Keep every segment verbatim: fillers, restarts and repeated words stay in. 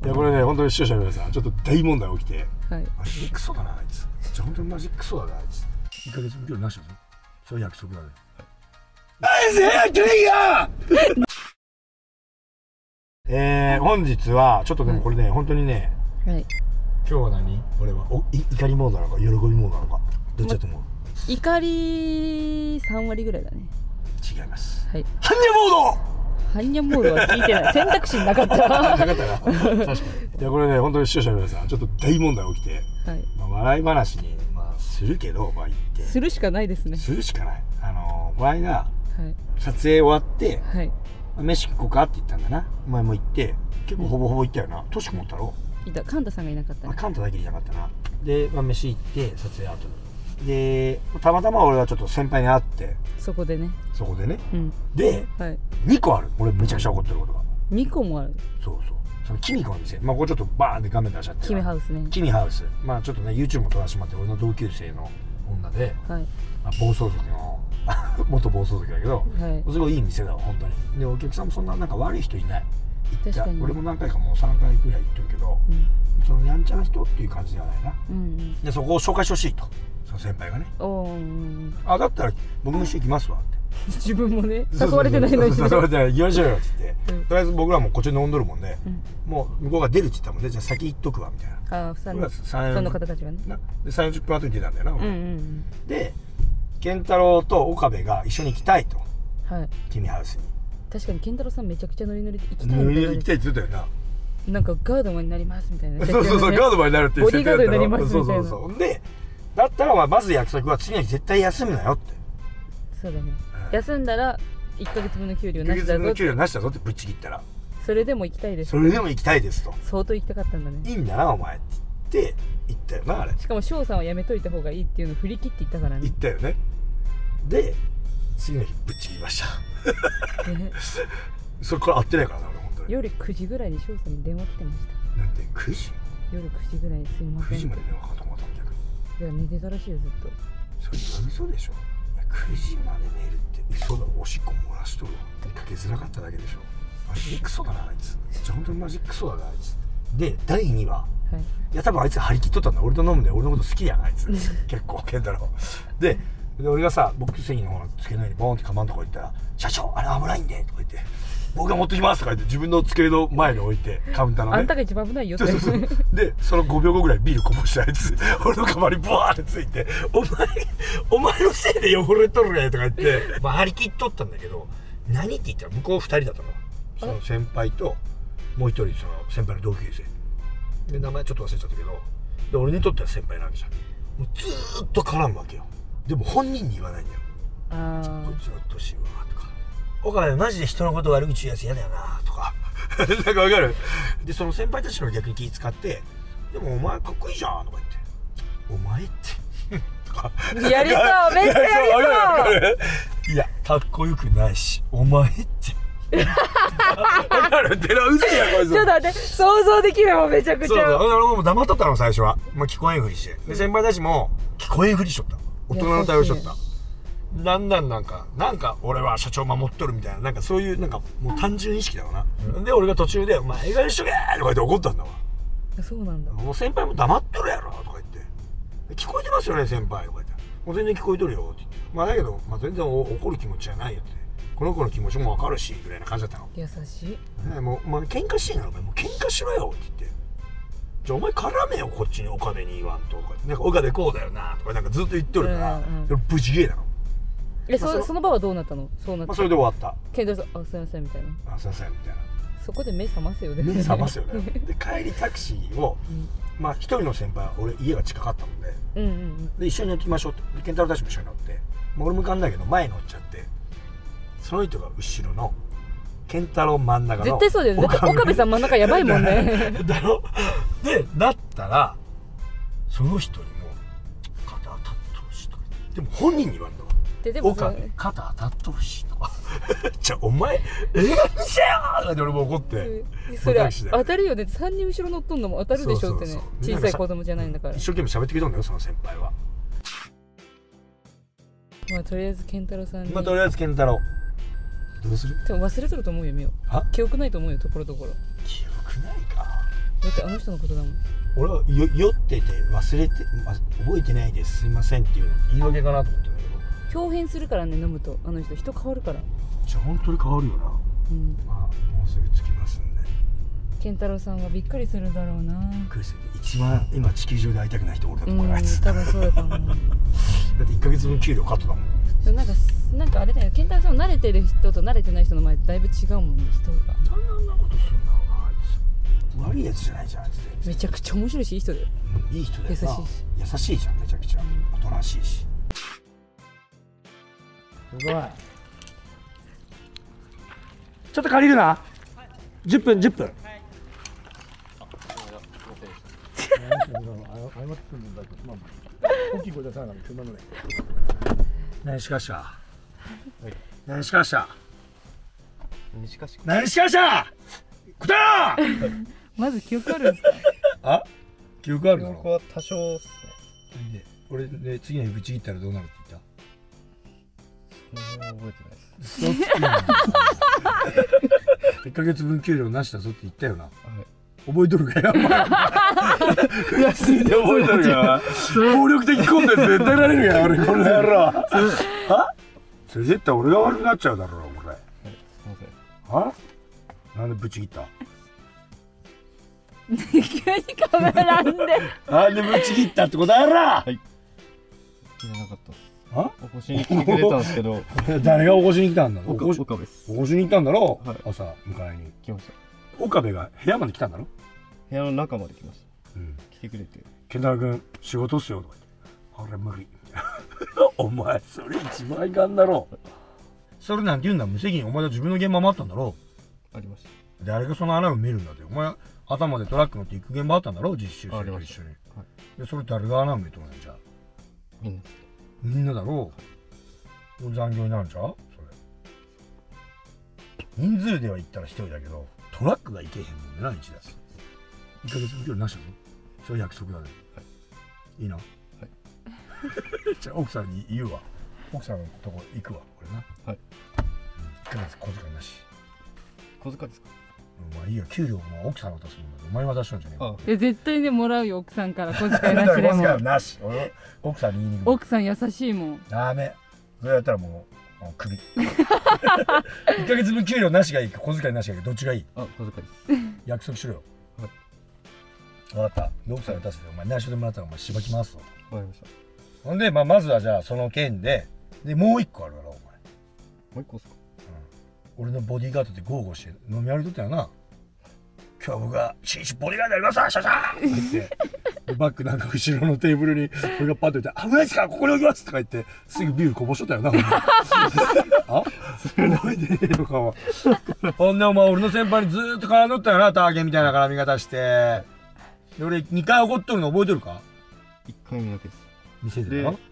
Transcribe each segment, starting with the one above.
いやこれね本当に視聴者の皆さんちょっと大問題起きて、 はい、 マジクソだなあいつ。じゃ本当にマジクソだなあいつ。いっかげつぶん料理なしだぞ。それ約束だね。あいつやっていいや。えー、本日はちょっとでもこれね、はい、本当にね、はい、今日は何？俺はおい怒りモードなのか喜びモードなのかどっちだと思う？ 怒りさんわりぐらいだね。 違います。 はい。 ハンニャモード。 ハンニャモードは聞いてない。選択肢なかった。なかったな。確かに。いやこれね本当に視聴者の皆さんちょっと大問題起きて、はい、まあ笑い話にまあするけどまあ言ってするしかないですね。 するしかない。あのー、この間、はい、撮影終わって、はい、飯行こうかって言ったんだな。お前も行って結構ほぼほぼ行ったよな。トシ君もったろ。 いた。カンタさんがいなかった、ね。 あカンタだけいなかったな。で、まあ、飯行って撮影後にでたまたま俺はちょっと先輩に会ってそこでねそこでね、うん、で、はい、にこある。俺めちゃくちゃ怒ってることがにこもある。 そうそうそのキミコの店、まあここちょっとバーンって画面出しちゃってキミハウスね。 キミハウスまあちょっとね YouTube も撮らせてもらって俺の同級生の女で、はい、まあ、暴走族の元暴走族だけど、はい、すごいいい店だわ本当に。でお客さんもそんななんか悪い人いない。確かに俺も何回かもうさんかいぐらい行ってるけど、うん、そのやんちゃな人っていう感じではないな、うんうん、でそこを紹介してほしいとその先輩がね。お、うん、あだったら僕も一緒に行きますわって自分もね誘われてないのに誘われてない行きましょうよって言って、うん、とりあえず僕らもこっちで飲んどるもんで、うん、もう向こうが出るって言ったもんでじゃあ先行っとくわみたいな。ああその方たちがねでさんじゅっぷん後に出たんだよな、うんうんうん、で健太郎と岡部が一緒に行きたいと、はい、キミハウスに。確かに健太郎さんめちゃくちゃノリノリで行きたいノリノリ行きたいって言ってたよな。 なんかガードマンになりますみたいな。 そうそうそうガードマンになるってボディーガードになりますみたいな。 そうそうそうでだったらまず約束は次の日絶対休むなよって。 そうだね、うん、休んだらいっかげつぶんの給料なしだぞ。いっかげつぶんの給料なしだぞってぶっちぎったらそれでも行きたいです。 それでも行きたいですと。 相当行きたかったんだね。 いいんだなお前って言って言ったよなあれ。 しかも翔さんはやめといた方がいいっていうのを振り切って言ったからね。 言ったよね。で次の日ぶっちぎりましたそれから会ってないからな俺本当に。夜くじぐらいに翔さんに電話来てました。なんでくじ？夜くじぐらいにすいません。くじまで電話かかってもらったの逆に。いや寝てたらしいよずっと。それ嘘でしょ。いやくじまで寝るって嘘だ。おしっこ漏らしとるわ。かけづらかっただけでしょ。マジクソだなあいつ。じゃ本当にマジクソだなあいつ。でだいにわ、はい、いや多分あいつ張り切っとったんだ。俺と飲むんで俺のこと好きやんあいつ結構健太郎でで俺がさ僕席の方の机の上にボーンってカバンとか置いたら「社長あれ危ないんで」とか言って「僕が持ってきます」とか言って自分の机の前に置いてカウンターのね。 あんたが一番危ないよってそうそうそうでそのごびょうごぐらいビールこぼしたあいつ俺のカバンにボワーってついて「お前お前のせいで汚れとるね」とか言ってまあ張り切っとったんだけど何って言ったら向こうふたりだったの。その先輩ともう一人その先輩の同級生で名前ちょっと忘れちゃったけどで俺にとっては先輩なわけじゃん。もうずーっと絡むわけよ。でも本人に言わないんだよ。あこいつの年はとか岡部マジで人のこと悪口言うやつ嫌だよなとかなんかわかる。でその先輩たちの逆に気使ってでもお前かっこいいじゃんとか言ってお前ってとかやりそうめっちゃやりそういやかっこよくないしお前ってわかる寺うぜえやこいつ。 ちょっと待って想像できるもんめちゃくちゃ。そうそう俺も黙っとったの最初は、まあ、聞こえんふりしてで先輩たちも聞こえんふりしとった。大人の対応しとった。だんだんなんかなんか俺は社長守っとるみたいななんかそういうなんかもう単純意識だわな、うん、で俺が途中で「お前映画にしとけ!」とか言って怒ったんだわ。 そうなんだ。 もう先輩も黙っとるやろとか言って「聞こえてますよね先輩」とか言って「もう全然聞こえとるよ」って言ってまあだけど、まあ、全然怒る気持ちじゃないよってこの子の気持ちも分かるしぐらいな感じだったの。 優しい、 ね、もう、まあ、喧嘩してんやろお前もう喧嘩しろよって言ってじゃあお前絡めよこっちに岡部に言わんととかなんか岡部こうだよなとかなんかずっと言っとるから、うんうん、無事ゲーなの。 え、まあ、そ, その場はどうなったの？そうなった、 まあ、それで終わった。 健太さん、あ、すいませんみたいな。 あ、すいませんみたいな。 そこで目覚ますよね。 目覚ますよね。で帰りタクシーを、うん、まあ一人の先輩は俺家が近かったもんで、うんうんうん、で一緒に行きましょうって。で健太郎たちも一緒に乗って、もう俺向かんないけど前乗っちゃって、その人が後ろの健太郎真ん中の。 絶対そうだよね。岡部さん真ん中やばいもんね。 だろ。でだったらその人にも肩当たってほしいとか。でも本人に言われたわ。でも岡部肩当たってほしいとかじゃあお前映画にせよーって俺も怒って、 うん、それ当たるよね。さんにん後ろ乗っとんのも当たるでしょってね。小さい子供じゃないんだから。 一生懸命喋ってくれたんだよその先輩は。 まあとりあえず健太郎さんにまあとりあえず健太郎どうする？ でも忘れとると思うよみよ。記憶ないと思うよところどころ。 記憶ないか。 ってあの人のことだもん。 俺はよ酔ってて忘れて、ま、覚えてないですすいませんっていうの言い訳かなと思ってるんだけど、 表変するからね、飲むとあの人人変わるから。 じゃあ本当に変わるよな。 うん、 まあもうすぐ着きますんで。 健太郎さんはびっくりするだろうな。 びっくりする。一番今地球上で会いたくない人俺だと思う、あいつ。 多分そうだと思う。 だっていっかげつぶん給料カットだもん。 なんかなんかあれだよ、健太郎さん慣れてる人と慣れてない人の前でだいぶ違うもんね、人が。 なんであんなことするんだろうな、あいつ。悪いやつじゃないじゃん、あいつ。 めちゃくちゃ面白いしいい人だよ。 いい人だよな。 優しいし優しいじゃん、めちゃくちゃおとなしいし。すごい。ちょっと借りるな。じゅっぷんじゅっぷん。大きい声出さないから車のね。何しかした。何しかした。何しかした。何しかした。答えろ。 まず記憶あるんですか。 あ、記憶あるだろ。 記憶は多少っすね。俺ね、次の日ぶち切ったらどうなるって言った。 ね。覚えてないです。 嘘つきな。いっかげつぶん給料なしだぞって言ったよな。はい、覚えとるかよ。安いで覚えとるか。暴力的コンテンツ絶対られるやん、俺この野郎。は？それ絶対俺が悪くなっちゃうだろう、俺。はい、すみません。は？なんでぶち切った？ 急にカメラんで。 なんでぶち切ったってことやろ。はい。 切れなかったっす。 あ？ 起こしに来てくれたんですけど。 誰が起こしに来たんだろう。 岡部です。 起こしに行ったんだろう。 はい、 朝迎えに来ました。 岡部が部屋まで来たんだろ。 部屋の中まで来ました。 うん。 来てくれて。 健太郎君仕事っすよとか言って。あれ無理。お前それ一番いかんだろう。それなんて言うんだ、無責任。お前は自分の現場もあったんだろう。ありました。 誰がその穴を見るんだって。お前頭でトラック乗って行く現場あったんだろう、実習生と一緒に。はい、でそれ誰が穴を見るとかね、じゃあ。 みんな。 みんなだろう。はい、残業になるんちゃうそれ。人数では行ったら一人だけど、トラックが行けへんもんねな、一台。いっかげつぶん給料なしだぞ。それ約束だね。はい、いいな。はい。じゃあ奥さんに言うわ。奥さんのとこ行くわ、俺な。はい。うん、いっかげつ小遣いなし。 小遣いですか。 うん、まあいいよ、給料も奥さん渡すもんだけど、お前渡したんじゃねえか。 いや絶対ねもらうよ、奥さんから小遣いなしでも。 小遣いなし。俺奥さんに言いに行く。 奥さん優しいもん。 ダメ。それやったらもうクビ。いっかげつぶん給料なしがいいか小遣いなしがいいかどっちがいい？ あ、小遣いです。 約束しろよ。はい。分かった。奥さんに渡すでお前内緒でもらったらお前しばきますぞ。 わかりました。 ほんでまあまずはじゃあその件ででもう一個あるからお前。もう一個ですか？ うん。俺のボディーガードでゴーゴーして飲み歩いとったよな。今日僕が新種ボディーガードやりますわ、シャシャーって言ってでバックなんか後ろのテーブルに俺がパッと言って「危ないですからここに置きます」とか言ってすぐビールこぼしとったよな。あ覚えてねえのかは。ほんでお前俺の先輩にずーっと絡んどったよな、ターゲンみたいな絡み方して。で俺にかい怒っとるの覚えとるか？ いっかいめだけです。 店でな。はい、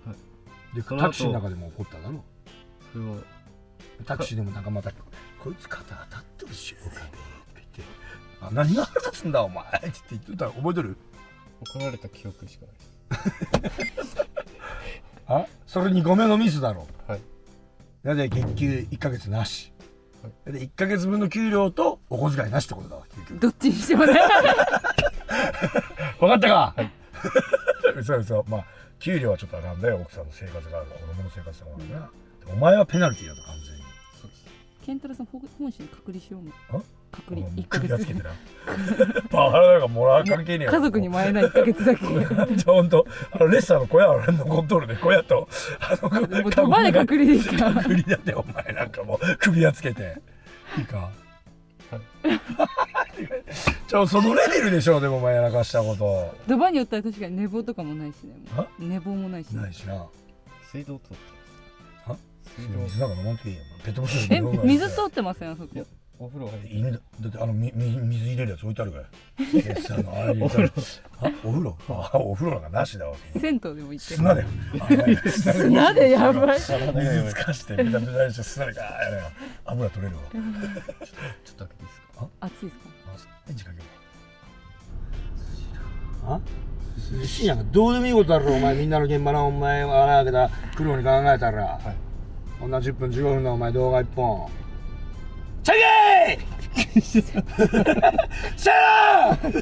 でタクシーの中でも怒っただろ。 それはタクシーでもなんかまた「こいつ肩当たってるし岡部」って言って「あ何が腹立つんだお前」って言ってたら覚えとる？ 怒られた記憶しかないです。 あ、それにごめんのミスだろ。 はい。 だって月給いっかげつなし。はい、でいっかげつぶんの給料とお小遣いなしってことだわ。 どっちにしてもね。 分かったか？ はい。 そうそう、まあ給料はちょっとあかんだよ、奥さんの生活がある、子供の生活があるな。お前はペナルティーだと完全に。そうです。 健太郎さん本心隔離しようもん。隔離いっかげつつけてな。バカだからもらう関係ねえよ。 家族にも会えないいっかげつだけ。 じゃあ本当あのレッサーの小屋は残っとるで、小屋とあのどまで隔離でいいか。 隔離だってお前なんかもう首輪つけていいか。じゃあそのレベルでしょ。でもお前やらかしたこと。 ドバに寄ったら確かに寝坊とかもないしね。寝坊もないし。 ないしな。 水道通ってます。水なんか飲まんといいよ。ペットボトル。 え、水通ってませんあそこ。 お風呂入って犬だってあのみみ水入れるやつ置いてあるから。お風呂。あ、お風呂。あ、お風呂なんかなしだわ。 銭湯でも行って。 砂で。 砂でやばい。 水つかしてベタベタにして砂でガーやれば油取れるわ。ちょっと開けていいですか？ 熱いですか？ エンジンかけよう。あ？涼しいやんか。どうでもいいことだろお前。みんなの現場のお前は穴開けた苦労に考えたら。こんなじゅっぷんじゅうごふんのお前動画いっぽん。チャゲーシャラー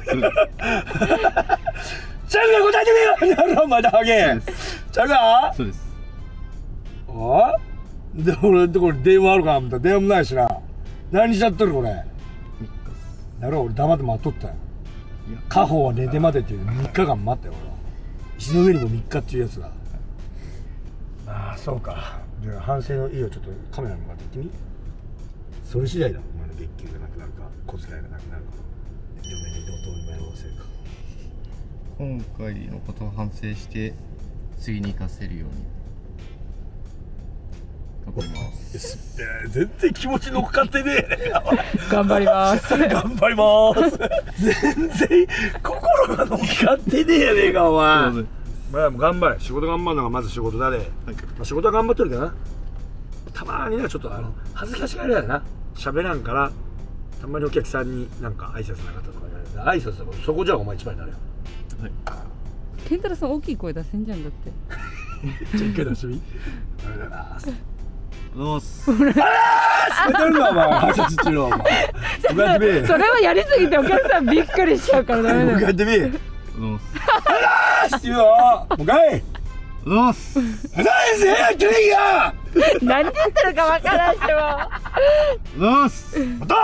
ちゃうが答えてみようならまだハゲちゃうがそうです。 あで俺んところ電話あるかな思ったら電話もないしな。何しちゃっとるこれ。 みっかっす。 なるほど俺黙って待っとったよ。 いや家宝は寝て待てっていうみっかかん待ったよ俺は。石の上にもみっかっていうやつだ。ああそうか。じゃあ反省の意をちょっとカメラに向かって言ってみ。それ次第だ。お前の月給がなくなるか小遣いがなくなるか嫁に同等に迷わせるか。 今回のことを反省して次に活かせるように頑張ります。 全然気持ち乗っかってねえ頑張ります頑張ります全然心が乗っかってねえやねえかお前。まあもう頑張れ。仕事頑張るのがまず仕事だで、はい、まあ、仕事は頑張ってるけどな。たまになちょっとあの恥ずかしがりやな。喋らんからたまにお客さんになんか挨拶なかったとか言われて挨拶だからそこじゃあお前一番になるよ。 はい、 健太郎さん大きい声出せんじゃんだってじゃあ一回出してみ。ありがとうございます。 どうす。 あらー。るなお前挨拶中のお前。向かってみ。 それはやりすぎてお客さんびっくりしちゃうからダメだよ。 向かってみ。 どうす。 あらーって言うの。もうかい。 どうす。 何せやってねえや。 何言ってるかわからんしどうす。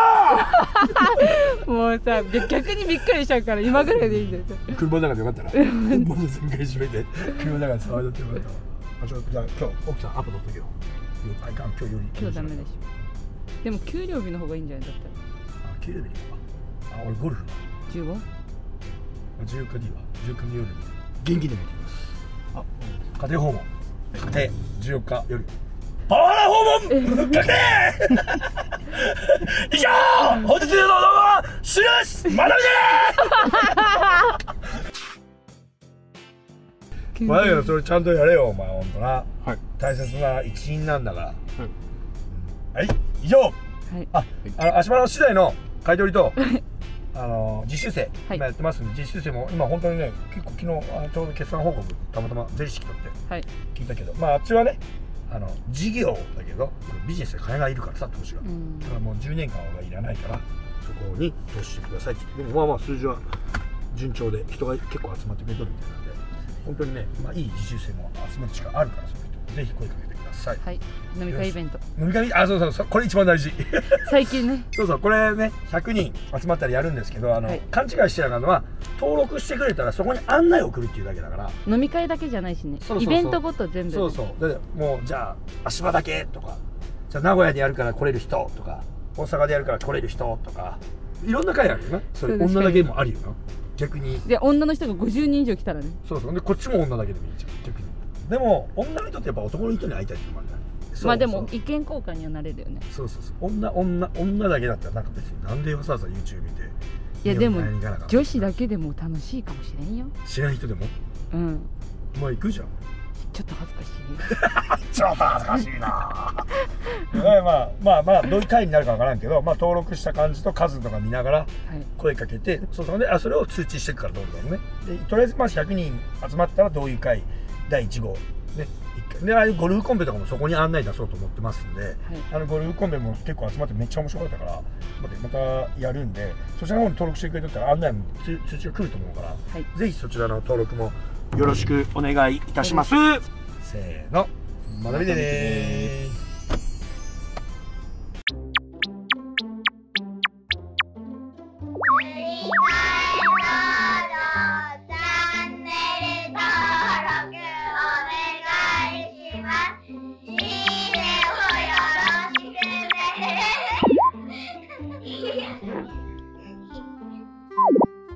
もうさ逆にびっくりしちゃうから今ぐらいでいいんだよ。車の中でよかったな。もう全開閉めて車の中で騒いだってよかったわ。あ、ちょっとじゃあ今日奥さんアポ取っとけよ。あいかん今日より今日ダメでしょ。でも給料日の方がいいんじゃないだったら。 あ、給料日に行こうか。あ、俺ゴルフじゅうご？ じゅうよっかでいいわ。じゅうよっかの夜に元気でも行きます。あ、家庭訪問家庭じゅうよっか夜パワハラ訪問確定以上本日の動画は終了です。また見てね。まあだけどそれちゃんとやれよお前ほんとな、はい、大切な一員なんだから。はい、はい、以上、はい、あ、あの足場の資材の買い取りとあの実習生、はい、今やってますんで、実習生も今本当にね結構昨日あのちょうど決算報告たまたま税理士来とって聞いたけど、はい、まああっちはねあの事業だけどビジネスで金がいるからさ投資が、うん、だからもうじゅうねんかんはいらないからそこに投資してくださいって言って、でもまあまあ数字は順調で人が結構集まってくれとるみたいなんで本当にね、まあ、いい実習生も集める力あるからその人ぜひ声かけてください。はい、 飲み会イベント。 飲み会、あ、そうそうそう、これ一番大事。 最近ね。そうそう、これね、ひゃくにん集まったらやるんですけど、あの、はい、勘違いしてやがるのは、登録してくれたらそこに案内を送るっていうだけだから。 飲み会だけじゃないしね。そうそうそう、イベントごと全部、ね。そうそう。で、もうじゃあ足場だけとか、じゃあ名古屋でやるから来れる人とか、大阪でやるから来れる人とか、いろんな会あるよな。それ女だけもあるよな。逆に。 で、女の人がごじゅうにん以上来たらね。 そうそう。で、こっちも女だけでもいいじゃん。逆に。でも女の人ってやっぱ男の人に会いたいっていうのもあるんだね。 まあでも意見交換にはなれるよね。 そうそうそう。女女女だけだったらなんか別になんでわざわざ YouTube 見て。 いやでも女子だけでも楽しいかもしれんよ。 知らん人でも。うん。まあ行くじゃん。 ちょっと恥ずかしい。 ちょっと恥ずかしいな。まあまあまあどういう会になるかわからんけど、まあ登録した感じと数とか見ながら声かけて、はい、そうそうで、あそれを通知していくからどうだろうね。でとりあえずまあひゃくにん集まったらどういう会だいいち号ね。でああいうゴルフコンペとかもそこに案内出そうと思ってますんで、はい、あのゴルフコンペも結構集まってめっちゃ面白かったからまたやるんで、そちらの方に登録してくれとったら案内も通知が来ると思うから、はい、ぜひそちらの登録もよろしくお願いいたします。せーの、また見てねー。